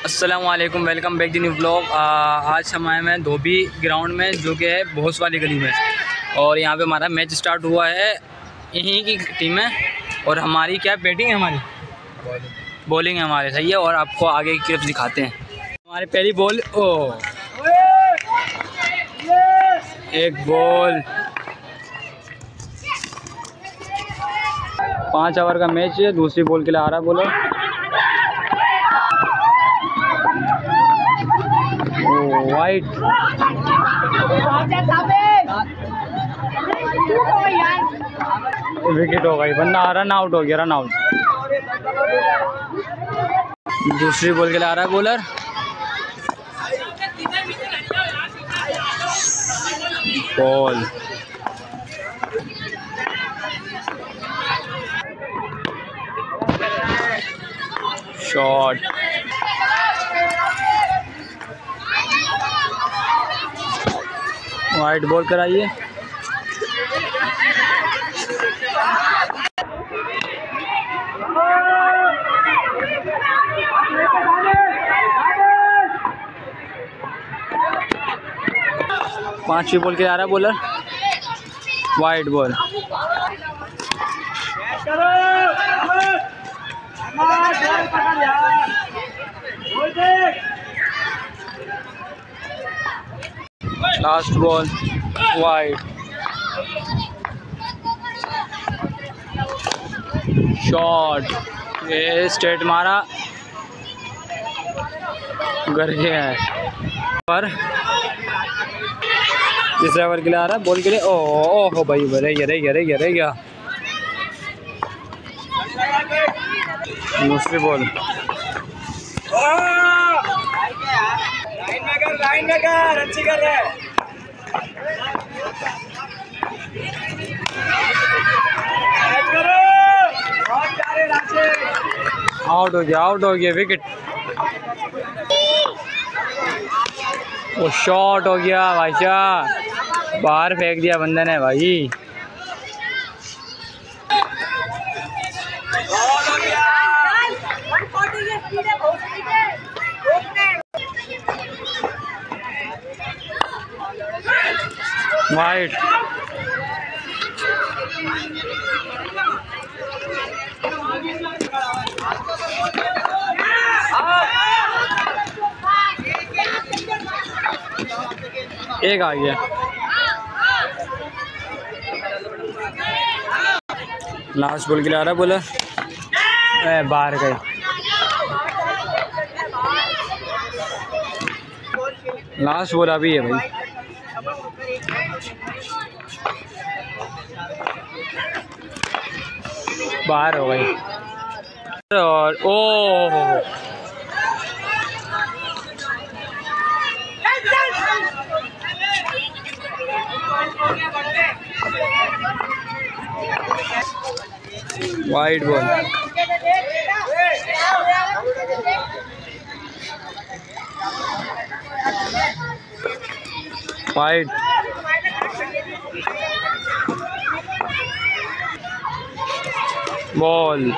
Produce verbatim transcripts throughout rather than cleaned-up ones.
अस्सलाम वालेकुम, welcome back the new blog. आज हम आए हैं धोबी ग्राउंड में, जो कि है भोस वाली गली में, और यहाँ पे हमारा मैच स्टार्ट हुआ है। यहीं की टीम है और हमारी क्या बैटिंग है, हमारी बॉलिंग है हमारे, सही है। और आपको आगे की क्लिप्स दिखाते हैं। हमारी पहली बॉल, ओ एक बॉल, पाँच ओवर का मैच है। दूसरी बॉल के लिए आ रहा है बॉलर, वाइट, विकेट हो गई, बंदा रन आउट हो गया, रन आउट। दूसरी बॉल के लिए आ रहा है bowler, ball, shot, wide ball कराइए। पांचवी बॉल के आ रहा है bowler, wide ball, last ball, wide, shot, ये स्ट्रेट मारा, घर के है पर तीसरा ओवर के लिए आ रहा है बॉल के लिए, ओ हो भाई, रह गया रह गया रह गया रह गया दूसरी बॉल, लाइन में कर, अच्छी कर रहा है, आउट हो गया, आउट हो गया, विकेट। वो शॉट हो गया भाई साहब, बाहर फेंक दिया बंदे ने भाई। वाइट, एक आ गया। लास्ट बॉल के लिए आ रहा है बोला, बाहर गए। लास्ट बॉल अभी है भाई, बाहर हो गई। और ओ wide ball, wide, ball,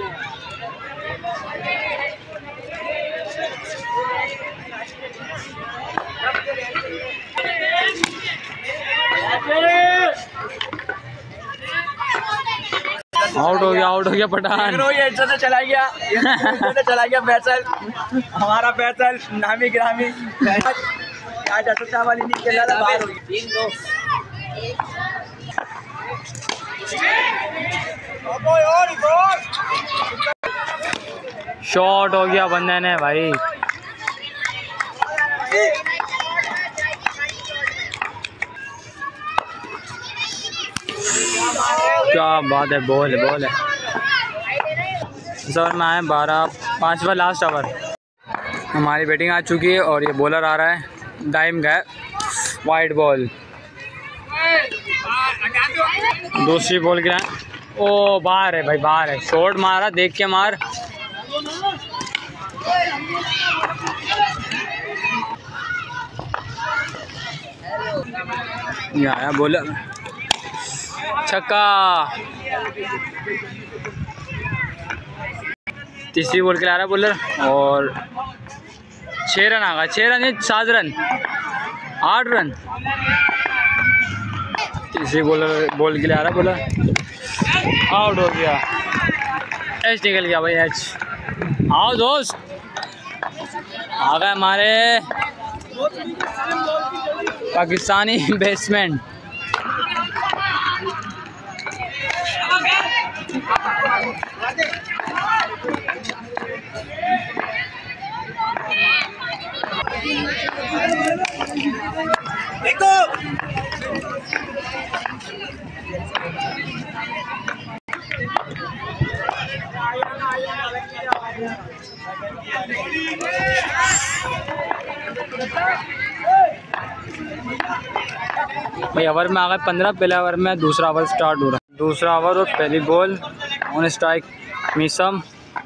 out हो गया, आउट हो गया पठान, ये से चला गया, ये चला गया फैसल, हमारा फैसल नामी ग्रामी आज असुता वाली नहीं खेला था, बाहर हो गई। तीन दो शॉट हो गया बंदे ने भाई। क्या बात है, बॉल है, बॉल है। इस ओवर में आए बारह, पाँचवा लास्ट ओवर, हमारी बैटिंग आ चुकी है और ये बॉलर आ रहा है, डाइम गया, वाइट बॉल, दूसरी बॉल गिरा, ओ बाहर है भाई, बाहर है, शॉट मारा, देख के मार, ये आया बॉलर, छक्का। तीसरी बॉल के लिए आ रहा है बॉलर और छः रन आ गए, छः रन नहीं सात रन, आठ रन। तीसरी बॉलर बॉल के लिए आ रहा बोला, आउट हो गया, एच निकल गया भाई, एच। आओ दोस्त, आ गए हमारे पाकिस्तानी बैट्समैन। भाई ओवर में आ गए पंद्रह, पहले ओवर में दूसरा ओवर स्टार्ट हो रहा है। दूसरा ओवर और पहली बॉल ऑन स्ट्राइक मिसम।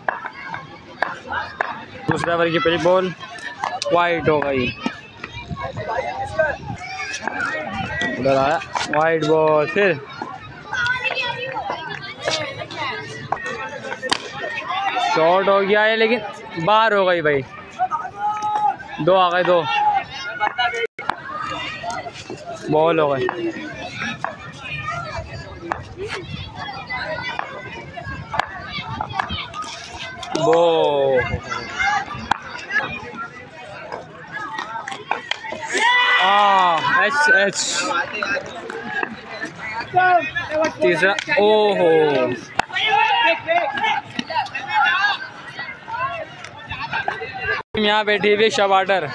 दूसरे ओवर की पहली बॉल वाइड हो गई, उधर आया वाइड बॉल, फिर शॉट हो गया है लेकिन बाहर हो गई भाई, दो आ गए, दो बॉल हो गए। वो आ एच एच तीसरा, ओहो यहाँ बैठी हुई शबाटर,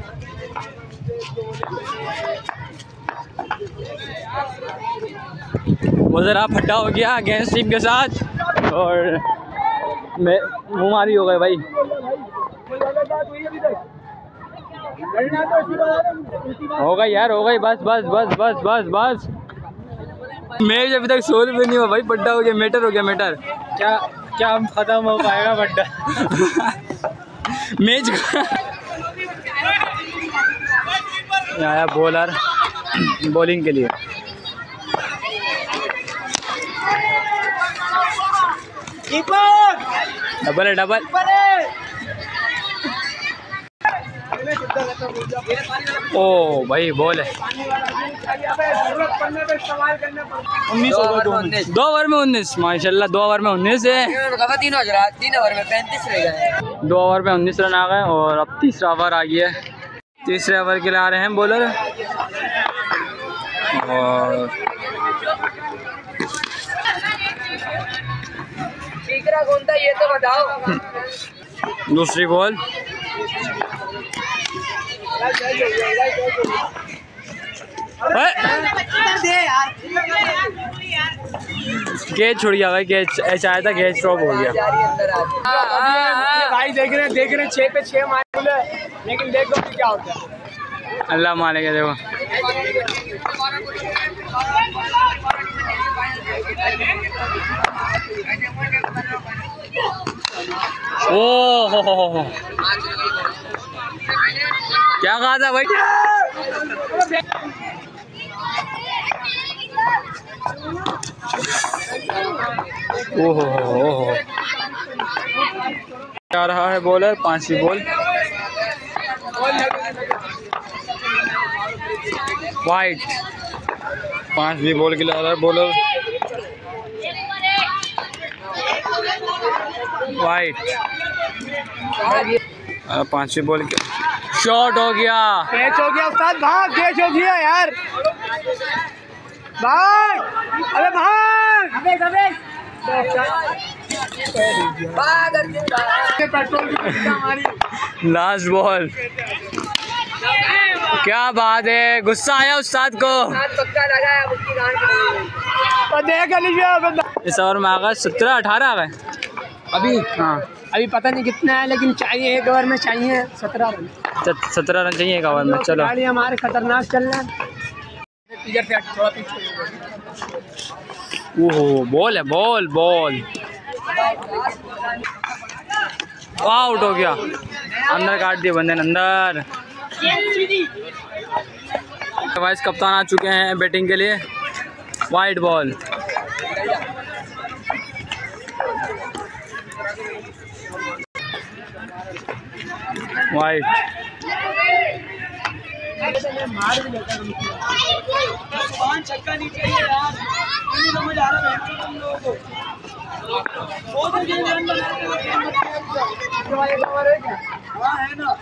वो जरा फटा हो गया अगेंस्ट टीम के साथ और मुँह मारी हो गए भाई। हो गई यार, हो गई, बस बस बस बस बस बस। मैच अभी तक सौ रुपये नहीं हुआ भाई, बड्डा हो गया, मैटर हो गया, मैटर। क्या क्या हम खत्म हो पाएगा बड्डा मैच आया बॉलर बॉलिंग के लिए, डबल है, डबल। ओ भाई बॉल है, उन्नीस दो ओवर में उन्नीस, माशाल्लाह दो ओवर में उन्नीस है, तीन ओवर में पैंतीस रह गए, दो ओवर में उन्नीस रन आ गए और अब तीसरा ओवर आ गया है। तीसरे ओवर के लिए आ रहे हैं बॉलर और कौन था ये तो बताओ। दूसरी बॉल कैच छुड़ गया भाई, कैच एच आया था, कैच ड्रॉप हो गया भाई। देख रहे देख रहे छः पे छः मारे, लेकिन देखो क्या होता है, अल्लाह मारेगा। देखो ओ हो हो हो क्या कहा था भाई, ओ हो हो हो क्या रहा है बॉलर, पांचवी बॉल वाइट, पांचवी बॉल के लिए आ रहा है बॉलर वाइट, पांचवी बॉल के शॉट हो गया, कैच हो गया उस्ताद, भाग, कैच हो गया यार, भाग, अबे भाग, अबे अबे लास्ट बॉल। क्या बात है, गुस्सा आया उस्ताद को, इस ओवर में आ गए सत्रह अठारह आ गए अभी। हाँ अभी पता नहीं कितना है, लेकिन चाहिए एक ओवर में चाहिए सत्रह रन, सत्रह रन चाहिए एक ओवर में। चलो हमारे खतरनाक चल रहे हैं, ओहो बॉल है, बॉल बॉल आउट हो गया, अंदर काट दिया बंदे ने, अंदर। वाइस कप्तान आ चुके हैं बैटिंग के लिए, वाइट बॉल, वाइट। मार भी लेता पांच छक्का नहीं चाहिए यार, नहीं समझ आ रहा है तुम लोगों को। बहुत गेम रन बनाते हो हां है ना,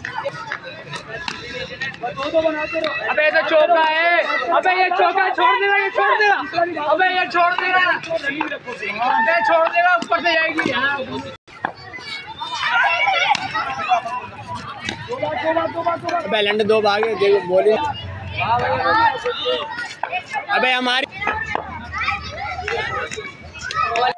दो दो बनाते रहो। अबे ये तो चौका है, अबे ये चौका छोड़ देगा, ये छोड़ देगा, अबे ये छोड़ देगा, अबे छोड़ देगा, ऊपर से जाएगी। अबे लंड दो भागे देखो बोली। अबे हमारी